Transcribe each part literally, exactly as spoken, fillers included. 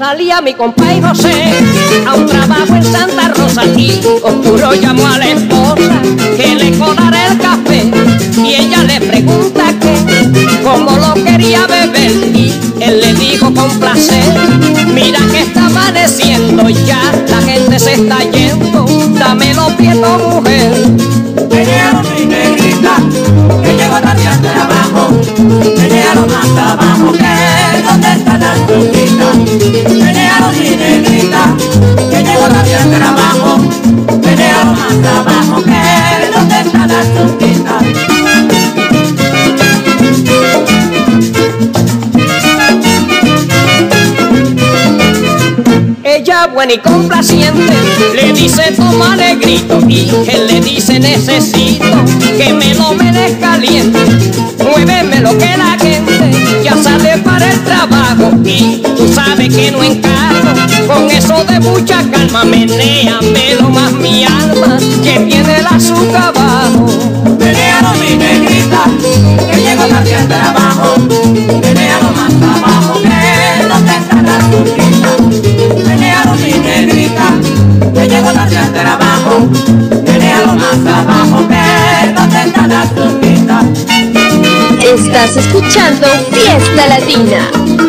salía mi compa y José a un trabajo en Santa Rosa y Oscuro llamó a la esposa que le colara el café y ella le pregunta que cómo lo quería beber y él le dijo con placer: mira que está amaneciendo y ya la gente se está yendo, dame los pietos, mujer. Venía mi negrita, que llegó tarde al trabajo, venía lo más abajo, que dónde está la azuquita. Venía mi negrita, que llegó tarde al trabajo, venía lo más abajo, que dónde está la azuquita. Ella buena y complaciente le dice: toma negrito, y él le dice: necesito que me lo me des caliente, muéveme lo que la gente ya sale para el trabajo y tú sabes que no encargo con eso de mucha calma, menéamelo más mi alma que tiene el azúcar abajo. Menéalo mi negrita, que llego tarde al trabajo, menéalo más abajo, que dónde está la azuquita. Menéalo mi negrita, que llego tarde al trabajo, menéalo más abajo, que dónde está la azuquita. Estás escuchando Fiesta Latina.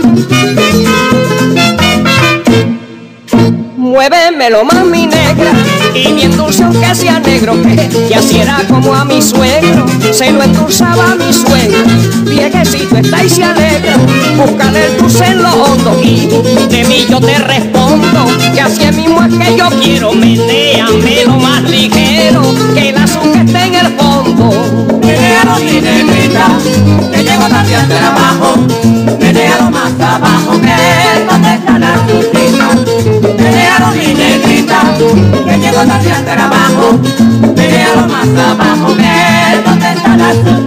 Muévemelo más mi negra, y bien dulce aunque sea negro, que, que así era como a mi suegro se lo endulzaba a mi suegro. Viejecito está y se alegra, búscale el dulce en lo hondo y de mí yo te respondo que así es mismo es que yo quiero. Menéamelo más ligero, que el azúcar esté en el fondo. Menéalo mi negrita, que llego tarde al trabajo, menéalo más abajo, que dónde está la azuquita. Menéalo mi negrita, que llego tarde al trabajo, menéalo más abajo, que dónde está la azuquita.